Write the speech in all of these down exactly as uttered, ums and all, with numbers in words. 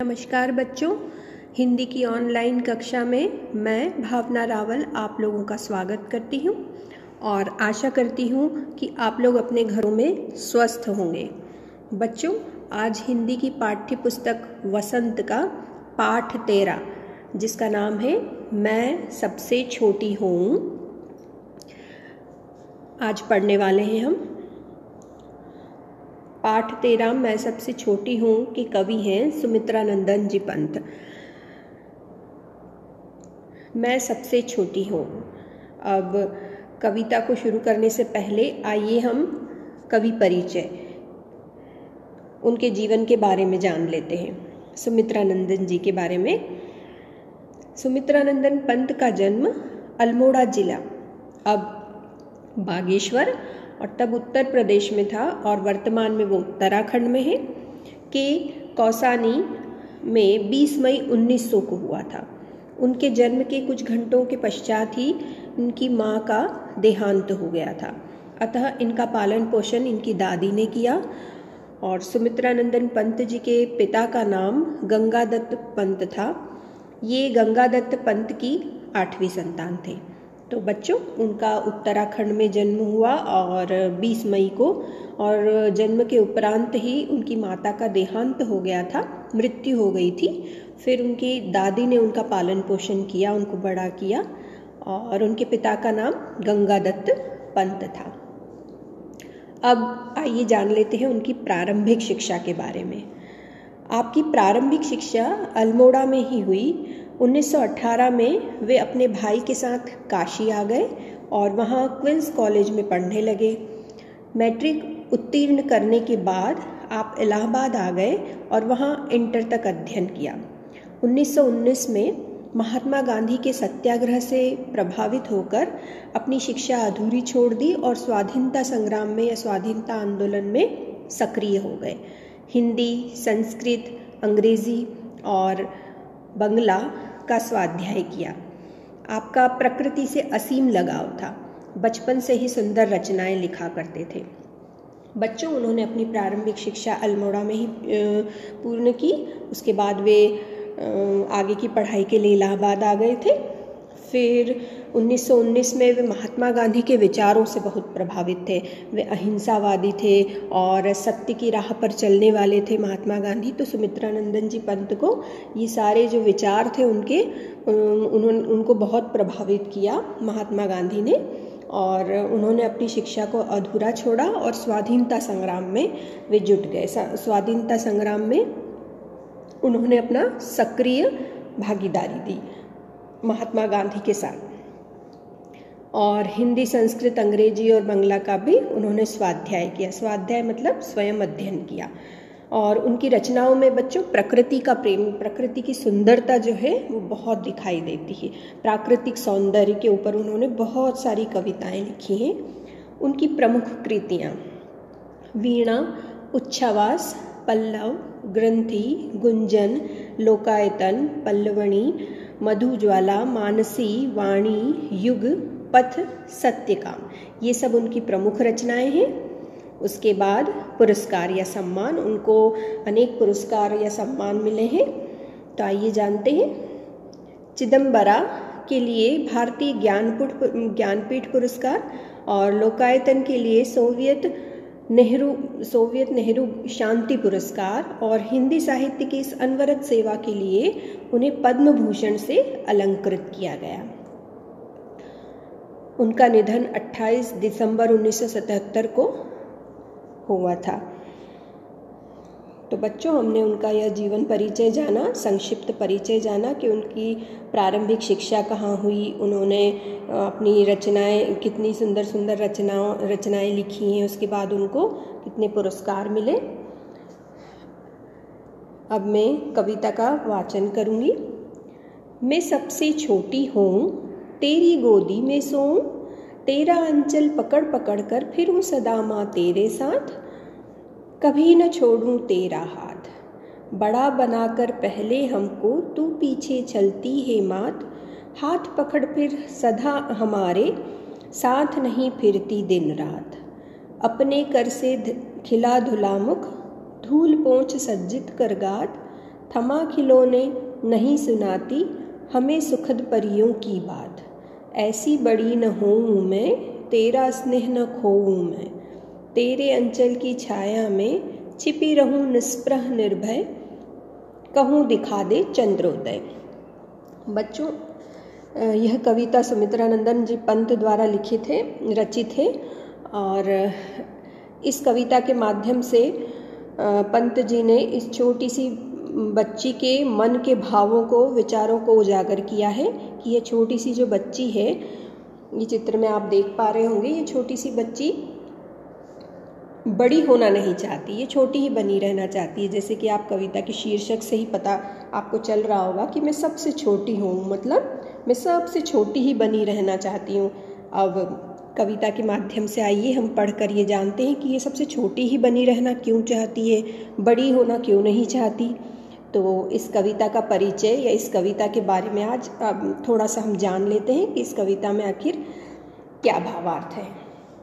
नमस्कार बच्चों, हिंदी की ऑनलाइन कक्षा में मैं भावना रावल आप लोगों का स्वागत करती हूँ और आशा करती हूँ कि आप लोग अपने घरों में स्वस्थ होंगे। बच्चों, आज हिंदी की पाठ्य पुस्तक वसंत का पाठ तेरह, जिसका नाम है मैं सबसे छोटी हूँ, आज पढ़ने वाले हैं हम। पाठ तेरह मैं सबसे छोटी हूँ के कवि हैं सुमित्रा नंदन जी पंत। मैं सबसे छोटी हूँ। अब कविता को शुरू करने से पहले आइए हम कवि परिचय, उनके जीवन के बारे में जान लेते हैं। सुमित्रा नंदन जी के बारे में। सुमित्रा नंदन पंत का जन्म अल्मोड़ा जिला, अब बागेश्वर और तब उत्तर प्रदेश में था और वर्तमान में वो उत्तराखंड में है, के कौसानी में बीस मई उन्नीस सौ को हुआ था। उनके जन्म के कुछ घंटों के पश्चात ही उनकी माँ का देहांत हो गया था, अतः इनका पालन पोषण इनकी दादी ने किया। और सुमित्रा नंदन पंत जी के पिता का नाम गंगादत्त पंत था। ये गंगादत्त पंत की आठवीं संतान थे। तो बच्चों, उनका उत्तराखंड में जन्म हुआ और बीस मई को, और जन्म के उपरांत ही उनकी माता का देहांत हो गया था, मृत्यु हो गई थी। फिर उनकी दादी ने उनका पालन पोषण किया, उनको बड़ा किया, और उनके पिता का नाम गंगादत्त पंत था। अब आइए जान लेते हैं उनकी प्रारंभिक शिक्षा के बारे में। आपकी प्रारंभिक शिक्षा अल्मोड़ा में ही हुई। उन्नीस सौ अठारह में वे अपने भाई के साथ काशी आ गए और वहाँ क्वींस कॉलेज में पढ़ने लगे। मैट्रिक उत्तीर्ण करने के बाद आप इलाहाबाद आ गए और वहाँ इंटर तक अध्ययन किया। उन्नीस सौ उन्नीस में महात्मा गांधी के सत्याग्रह से प्रभावित होकर अपनी शिक्षा अधूरी छोड़ दी और स्वाधीनता संग्राम में या स्वाधीनता आंदोलन में सक्रिय हो गए। हिंदी, संस्कृत, अंग्रेजी और बंगला का स्वाध्याय किया। आपका प्रकृति से असीम लगाव था। बचपन से ही सुंदर रचनाएं लिखा करते थे। बच्चों, उन्होंने अपनी प्रारंभिक शिक्षा अल्मोड़ा में ही पूर्ण की। उसके बाद वे आगे की पढ़ाई के लिए इलाहाबाद आ गए थे। फिर उन्नीस सौ उन्नीस में वे महात्मा गांधी के विचारों से बहुत प्रभावित थे। वे अहिंसावादी थे और सत्य की राह पर चलने वाले थे महात्मा गांधी। तो सुमित्रा नंदन जी पंत को ये सारे जो विचार थे उनके उन्होंने उनको बहुत प्रभावित किया महात्मा गांधी ने, और उन्होंने अपनी शिक्षा को अधूरा छोड़ा और स्वाधीनता संग्राम में वे जुट गए। स्वाधीनता संग्राम में उन्होंने अपना सक्रिय भागीदारी दी महात्मा गांधी के साथ, और हिंदी, संस्कृत, अंग्रेजी और बंगला का भी उन्होंने स्वाध्याय किया। स्वाध्याय मतलब स्वयं अध्ययन किया। और उनकी रचनाओं में बच्चों प्रकृति का प्रेम, प्रकृति की सुंदरता जो है वो बहुत दिखाई देती है। प्राकृतिक सौंदर्य के ऊपर उन्होंने बहुत सारी कविताएं लिखी हैं। उनकी प्रमुख कृतियाँ वीणा, उच्छ्वास, पल्लव, ग्रंथि, गुंजन, लोकायतन, पल्लवणी, मधुज्वाला, मानसी, वाणी, युग, पथ, सत्यकाम, ये सब उनकी प्रमुख रचनाएं हैं। उसके बाद पुरस्कार या सम्मान, उनको अनेक पुरस्कार या सम्मान मिले हैं। तो आइए जानते हैं। चिदम्बरा के लिए भारतीय ज्ञानपीठ ज्ञानपीठ पुरस्कार और लोकायतन के लिए सोवियत नेहरू सोवियत नेहरू शांति पुरस्कार, और हिंदी साहित्य की इस अनवरत सेवा के लिए उन्हें पद्म भूषण से अलंकृत किया गया। उनका निधन अट्ठाईस दिसंबर उन्नीस सौ सतहत्तर को हुआ था। तो बच्चों, हमने उनका यह जीवन परिचय जाना, संक्षिप्त परिचय जाना कि उनकी प्रारंभिक शिक्षा कहाँ हुई, उन्होंने अपनी रचनाएं, कितनी सुंदर सुंदर रचनाओं रचनाएं लिखी हैं, उसके बाद उनको कितने पुरस्कार मिले। अब मैं कविता का वाचन करूँगी। मैं सबसे छोटी हूँ, तेरी गोदी में सोऊं, तेरा अंचल पकड़ पकड़ कर फिरूं सदा माँ तेरे साथ, कभी न छोड़ूं तेरा हाथ, बड़ा बनाकर पहले हमको तू पीछे चलती है मात, हाथ पकड़ फिर सदा हमारे साथ नहीं फिरती दिन रात, अपने कर से खिला धुला मुख, धूल पोंछ सज्जित कर गात, थमा खिलौने नहीं सुनाती हमें सुखद परियों की बात। ऐसी बड़ी न होऊं मैं, तेरा स्नेह न खोऊं मैं, तेरे अंचल की छाया में छिपी रहूं निस्पृह निर्भय, कहूँ दिखा दे चंद्रोदय। बच्चों, यह कविता सुमित्रा नंदन जी पंत द्वारा लिखित है, रचित है। और इस कविता के माध्यम से पंत जी ने इस छोटी सी बच्ची के मन के भावों को, विचारों को उजागर किया है कि यह छोटी सी जो बच्ची है, ये चित्र में आप देख पा रहे होंगे, ये छोटी सी बच्ची बड़ी होना नहीं चाहती, ये छोटी ही बनी रहना चाहती है। जैसे कि आप कविता के शीर्षक से ही पता आपको चल रहा होगा कि मैं सबसे छोटी हूँ, मतलब मैं सबसे छोटी ही बनी रहना चाहती हूँ। अब कविता के माध्यम से आइए हम पढ़कर ये जानते हैं कि ये सबसे छोटी ही बनी रहना क्यों चाहती है, बड़ी होना क्यों नहीं चाहती। तो इस कविता का परिचय या इस कविता के बारे में आज थोड़ा सा हम जान लेते हैं कि इस कविता में आखिर क्या भावार्थ है।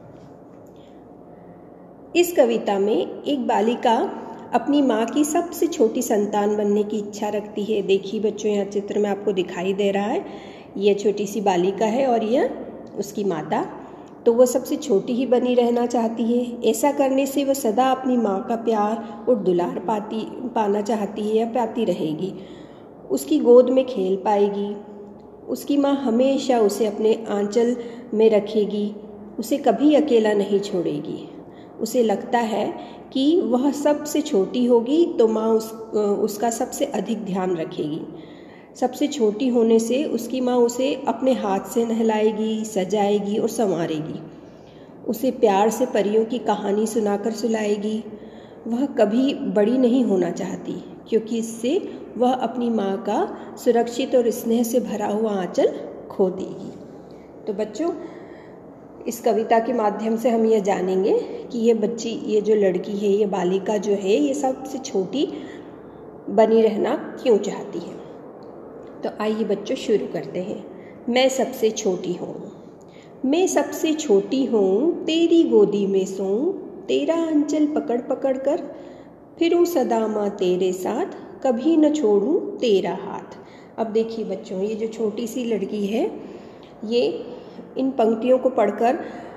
इस कविता में एक बालिका अपनी माँ की सबसे छोटी संतान बनने की इच्छा रखती है। देखिए बच्चों, यहाँ चित्र में आपको दिखाई दे रहा है, यह छोटी सी बालिका है और यह उसकी माता। तो वह सबसे छोटी ही बनी रहना चाहती है। ऐसा करने से वह सदा अपनी माँ का प्यार और दुलार पाती पाना चाहती है या पाती रहेगी। उसकी गोद में खेल पाएगी। उसकी माँ हमेशा उसे अपने आंचल में रखेगी, उसे कभी अकेला नहीं छोड़ेगी। उसे लगता है कि वह सबसे छोटी होगी तो माँ उस उसका सबसे अधिक ध्यान रखेगी। सबसे छोटी होने से उसकी माँ उसे अपने हाथ से नहलाएगी, सजाएगी और संवारेगी। उसे प्यार से परियों की कहानी सुनाकर सुलाएगी। वह कभी बड़ी नहीं होना चाहती क्योंकि इससे वह अपनी माँ का सुरक्षित और स्नेह से भरा हुआ आंचल खो देगी। तो बच्चों, इस कविता के माध्यम से हम यह जानेंगे कि ये बच्ची, ये जो लड़की है, ये बालिका जो है, ये सबसे छोटी बनी रहना क्यों चाहती है। तो आइए बच्चों शुरू करते हैं। मैं सबसे छोटी हूँ, मैं सबसे छोटी हूँ, तेरी गोदी में सोऊं, तेरा अंचल पकड़ पकड़ कर फिरूं सदा माँ तेरे साथ, कभी न छोड़ूं तेरा हाथ। अब देखिए बच्चों, ये जो छोटी सी लड़की है, ये इन पंक्तियों को पढ़कर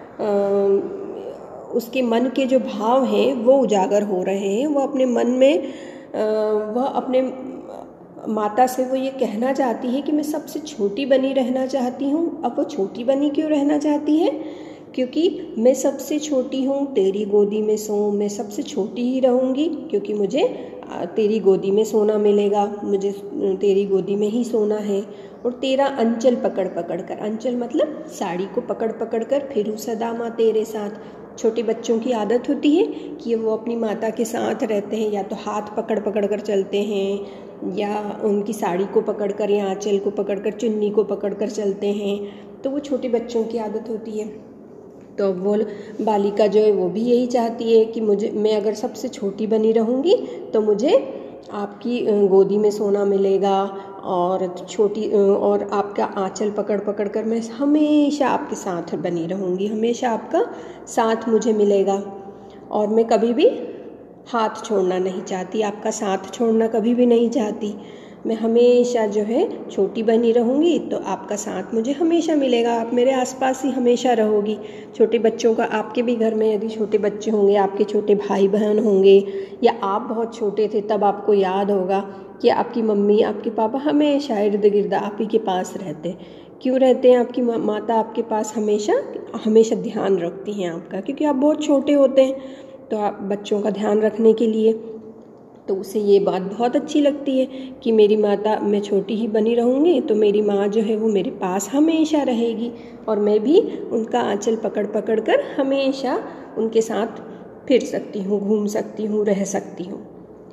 उसके मन के जो भाव हैं वो उजागर हो रहे हैं। वो अपने मन में वह अपने माता से वो ये कहना चाहती है कि मैं सबसे छोटी बनी रहना चाहती हूँ। अब वो छोटी बनी क्यों रहना चाहती है? क्योंकि मैं सबसे छोटी हूँ, तेरी गोदी में सोऊं, मैं सबसे छोटी ही रहूँगी क्योंकि मुझे तेरी गोदी में सोना मिलेगा, मुझे तेरी गोदी में ही सोना है। और तेरा अंचल पकड़ पकड़ कर, अंचल मतलब साड़ी को पकड़ पकड़ कर फिरूं सदा माँ तेरे साथ। छोटे बच्चों की आदत होती है कि वो अपनी माता के साथ रहते हैं, या तो हाथ पकड़ पकड़ कर चलते हैं या उनकी साड़ी को पकड़ कर या आंचल को पकड़ कर, चुन्नी को पकड़ कर चलते हैं। तो वो छोटे बच्चों की आदत होती है। तो वो बालिका जो है वो भी यही चाहती है कि मुझे, मैं अगर सबसे छोटी बनी रहूँगी तो मुझे आपकी गोदी में सोना मिलेगा और छोटी और आपका आंचल पकड़ पकड़ कर मैं हमेशा आपके साथ बनी रहूँगी, हमेशा आपका साथ मुझे मिलेगा और मैं कभी भी हाथ छोड़ना नहीं चाहती, आपका साथ छोड़ना कभी भी नहीं चाहती। मैं हमेशा जो है छोटी बनी रहूँगी तो आपका साथ मुझे हमेशा मिलेगा, आप मेरे आसपास ही हमेशा रहोगी। छोटे बच्चों का, आपके भी घर में यदि छोटे बच्चे होंगे, आपके छोटे भाई बहन होंगे या आप बहुत छोटे थे तब आपको याद होगा कि आपकी मम्मी, आपके पापा हमेशा इर्द गिर्द आप ही के पास रहते। क्यों रहते हैं? आपकी माता आपके पास हमेशा हमेशा ध्यान रखती हैं आपका, क्योंकि आप बहुत छोटे होते हैं तो आप बच्चों का ध्यान रखने के लिए। तो उसे ये बात बहुत अच्छी लगती है कि मेरी माता, मैं छोटी ही बनी रहूँगी तो मेरी माँ जो है वो मेरे पास हमेशा रहेगी और मैं भी उनका आंचल पकड़ पकड़ कर हमेशा उनके साथ फिर सकती हूँ, घूम सकती हूँ, रह सकती हूँ।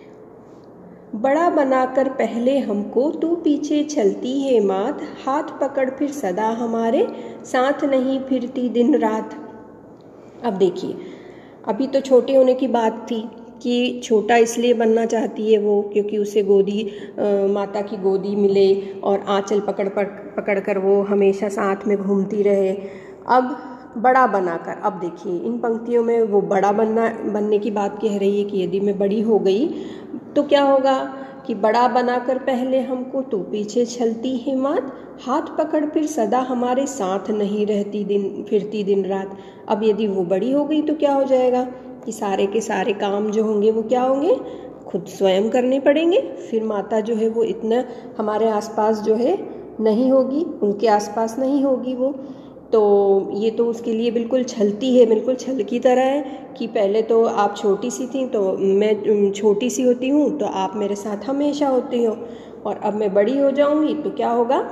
बड़ा बनाकर पहले हमको तू पीछे चलती है मात, हाथ पकड़ फिर सदा हमारे साथ नहीं फिरती दिन रात। अब देखिए, अभी तो छोटे होने की बात थी कि छोटा इसलिए बनना चाहती है वो क्योंकि उसे गोदी आ, माता की गोदी मिले और आंचल पकड़ पकड़ कर वो हमेशा साथ में घूमती रहे। अब बड़ा बनाकर, अब देखिए इन पंक्तियों में वो बड़ा बनना बनने की बात कह रही है कि यदि मैं बड़ी हो गई तो क्या होगा, कि बड़ा बनाकर पहले हमको तू पीछे चलती है मात, हाथ पकड़ फिर सदा हमारे साथ नहीं रहती दिन फिरती दिन रात। अब यदि वो बड़ी हो गई तो क्या हो जाएगा कि सारे के सारे काम जो होंगे वो क्या होंगे, खुद स्वयं करने पड़ेंगे। फिर माता जो है वो इतना हमारे आसपास जो है नहीं होगी, उनके आसपास नहीं होगी वो। तो ये तो उसके लिए बिल्कुल छलती है, बिल्कुल छल की तरह है कि पहले तो आप छोटी सी थी तो मैं छोटी सी होती हूँ तो आप मेरे साथ हमेशा होती हो, और अब मैं बड़ी हो जाऊँगी तो क्या होगा,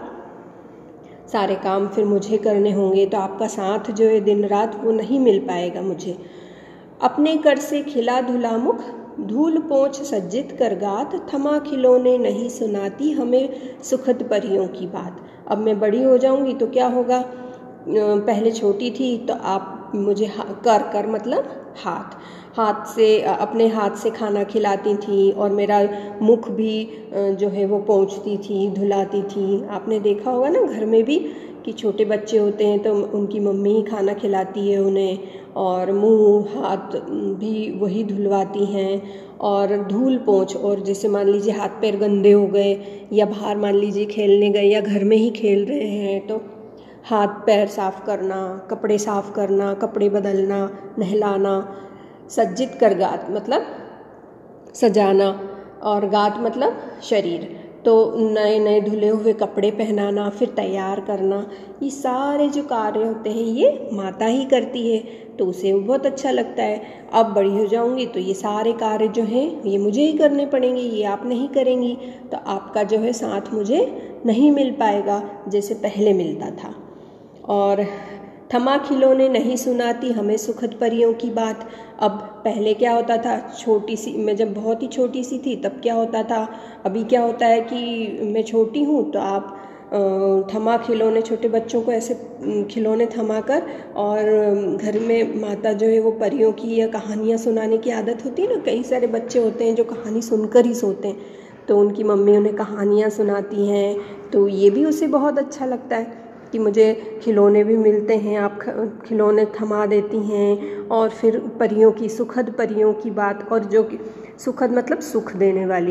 सारे काम फिर मुझे करने होंगे, तो आपका साथ जो है दिन रात वो नहीं मिल पाएगा मुझे। अपने कर से खिला धुला मुख, धूल पोंछ सज्जित कर गात, थमा खिलौने नहीं सुनाती हमें सुखद परियों की बात। अब मैं बड़ी हो जाऊंगी तो क्या होगा, पहले छोटी थी तो आप मुझे कर कर मतलब हाथ हाथ से अपने हाथ से खाना खिलाती थी, और मेरा मुख भी जो है वो पोंछती थी, धुलाती थी। आपने देखा होगा ना घर में भी कि छोटे बच्चे होते हैं तो उनकी मम्मी ही खाना खिलाती है उन्हें, और मुंह हाथ भी वही धुलवाती हैं। और धूल पोंछ, और जैसे मान लीजिए हाथ पैर गंदे हो गए या बाहर मान लीजिए खेलने गए या घर में ही खेल रहे हैं तो हाथ पैर साफ करना, कपड़े साफ करना, कपड़े बदलना, नहलाना। सज्जित कर गात मतलब सजाना, और गात मतलब शरीर, तो नए नए धुले हुए कपड़े पहनाना, फिर तैयार करना, ये सारे जो कार्य होते हैं ये माता ही करती है, तो उसे बहुत अच्छा लगता है। अब बड़ी हो जाऊंगी तो ये सारे कार्य जो हैं ये मुझे ही करने पड़ेंगे, ये आप नहीं करेंगी तो आपका जो है साथ मुझे नहीं मिल पाएगा जैसे पहले मिलता था। और थमा खिलौने नहीं सुनाती हमें सुखद परियों की बात। अब पहले क्या होता था, छोटी सी मैं जब बहुत ही छोटी सी थी तब क्या होता था, अभी क्या होता है कि मैं छोटी हूँ तो आप थमा खिलौने, छोटे बच्चों को ऐसे खिलौने थमा कर, और घर में माता जो है वो परियों की या कहानियाँ सुनाने की आदत होती है ना, कई सारे बच्चे होते हैं जो कहानी सुनकर ही सोते हैं, तो उनकी मम्मी उन्हें कहानियाँ सुनाती हैं, तो ये भी उसे बहुत अच्छा लगता है कि मुझे खिलौने भी मिलते हैं, आप खिलौने थमा देती हैं। और फिर परियों की, सुखद परियों की बात, और जो कि सुखद मतलब सुख देने वाली,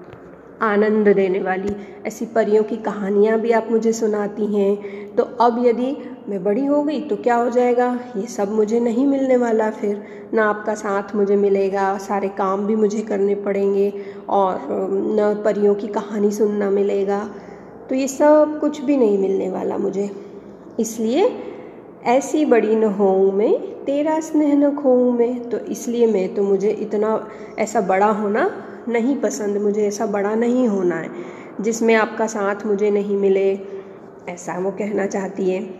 आनंद देने वाली ऐसी परियों की कहानियाँ भी आप मुझे सुनाती हैं। तो अब यदि मैं बड़ी हो गई तो क्या हो जाएगा, ये सब मुझे नहीं मिलने वाला, फिर ना आपका साथ मुझे मिलेगा, सारे काम भी मुझे करने पड़ेंगे, और न परियों की कहानी सुनना मिलेगा, तो ये सब कुछ भी नहीं मिलने वाला मुझे। इसलिए ऐसी बड़ी न होऊं मैं, तेरा स्नेह न खोऊं मैं, तो इसलिए मैं तो मुझे इतना ऐसा बड़ा होना नहीं पसंद, मुझे ऐसा बड़ा नहीं होना है जिसमें आपका साथ मुझे नहीं मिले, ऐसा वो कहना चाहती है।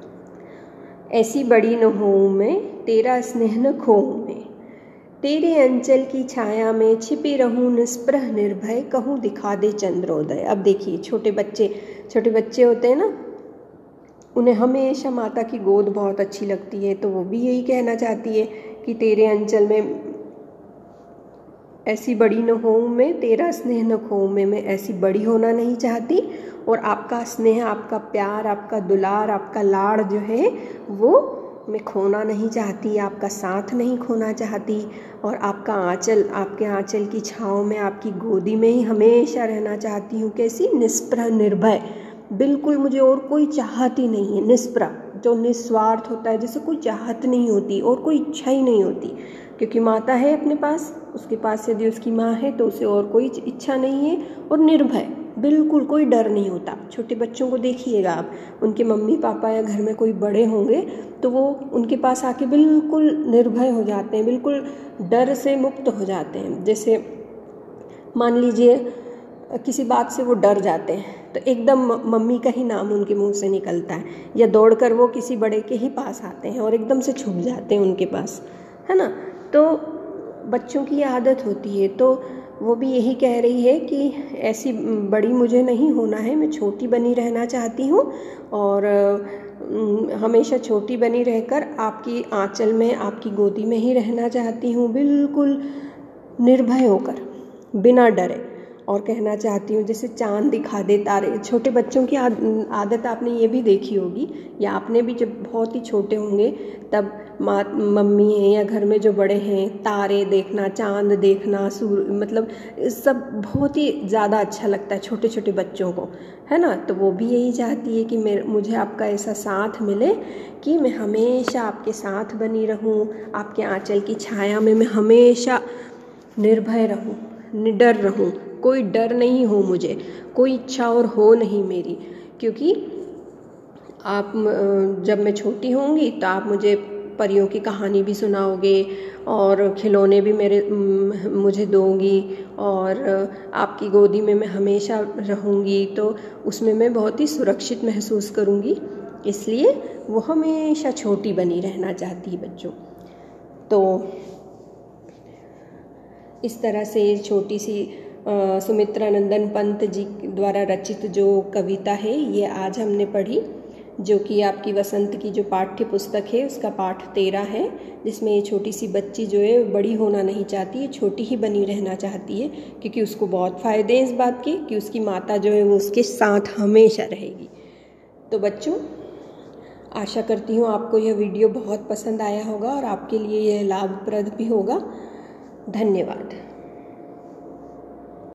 ऐसी बड़ी न होऊं मैं, तेरा स्नेह न खोऊं मैं, तेरे अंचल की छाया में छिपी रहूं निस्पृह निर्भय, कहूँ दिखा दे चंद्रोदय। अब देखिए छोटे बच्चे छोटे बच्चे होते हैं ना, उन्हें हमेशा माता की गोद बहुत अच्छी लगती है, तो वो भी यही कहना चाहती है कि तेरे अंचल में ऐसी बड़ी न होऊं मैं, तेरा स्नेह न खोऊं मैं, मैं ऐसी बड़ी होना नहीं चाहती, और आपका स्नेह, आपका प्यार, आपका दुलार, आपका लाड़ जो है वो मैं खोना नहीं चाहती, आपका साथ नहीं खोना चाहती, और आपका आंचल, आपके आंचल की छाँव में, आपकी गोदी में ही हमेशा रहना चाहती हूँ। कैसी, निस्पृह निर्भय, बिल्कुल मुझे और कोई चाहत ही नहीं है। निस्पृह जो निस्वार्थ होता है, जैसे कोई चाहत नहीं होती और कोई इच्छा ही नहीं होती, क्योंकि माता है अपने पास, उसके पास यदि उसकी माँ है तो उसे और कोई इच्छा नहीं है। और निर्भय, बिल्कुल कोई डर नहीं होता। छोटे बच्चों को देखिएगा आप, उनके मम्मी पापा या घर में कोई बड़े होंगे तो वो उनके पास आके बिल्कुल निर्भय हो जाते हैं, बिल्कुल डर से मुक्त हो जाते हैं। जैसे मान लीजिए किसी बात से वो डर जाते हैं तो एकदम मम्मी का ही नाम उनके मुंह से निकलता है, या दौड़कर वो किसी बड़े के ही पास आते हैं और एकदम से छुप जाते हैं उनके पास, है ना। तो बच्चों की आदत होती है, तो वो भी यही कह रही है कि ऐसी बड़ी मुझे नहीं होना है, मैं छोटी बनी रहना चाहती हूँ, और हमेशा छोटी बनी रहकर आपकी आंचल में, आपकी गोदी में ही रहना चाहती हूँ, बिल्कुल निर्भय होकर, बिना डरे। और कहना चाहती हूँ जैसे चाँद दिखा दे तारे। छोटे बच्चों की आदत आपने ये भी देखी होगी, या आपने भी जब बहुत ही छोटे होंगे तब माँ मम्मी हैं या घर में जो बड़े हैं, तारे देखना, चाँद देखना, सूर मतलब सब बहुत ही ज़्यादा अच्छा लगता है छोटे छोटे बच्चों को, है ना। तो वो भी यही चाहती है कि मेरे मुझे आपका ऐसा साथ मिले कि मैं हमेशा आपके साथ बनी रहूं, आपके आंचल की छाया में मैं हमेशा निर्भय रहूं, निडर रहूं, कोई डर नहीं हो मुझे, कोई इच्छा और हो नहीं मेरी, क्योंकि आप जब मैं छोटी होंगी तो आप मुझे परियों की कहानी भी सुनाओगे और खिलौने भी मेरे मुझे दोगी और आपकी गोदी में मैं हमेशा रहूँगी, तो उसमें मैं बहुत ही सुरक्षित महसूस करूँगी। इसलिए वो हमेशा छोटी बनी रहना चाहती है बच्चों। तो इस तरह से छोटी सी सुमित्रा नंदन पंत जी द्वारा रचित जो कविता है ये आज हमने पढ़ी, जो कि आपकी वसंत की जो पाठ्य पुस्तक है उसका पाठ तेरह है, जिसमें ये छोटी सी बच्ची जो है बड़ी होना नहीं चाहती है, छोटी ही बनी रहना चाहती है, क्योंकि उसको बहुत फ़ायदे हैं इस बात के कि उसकी माता जो है वो उसके साथ हमेशा रहेगी। तो बच्चों, आशा करती हूँ आपको यह वीडियो बहुत पसंद आया होगा और आपके लिए यह लाभप्रद भी होगा। धन्यवाद।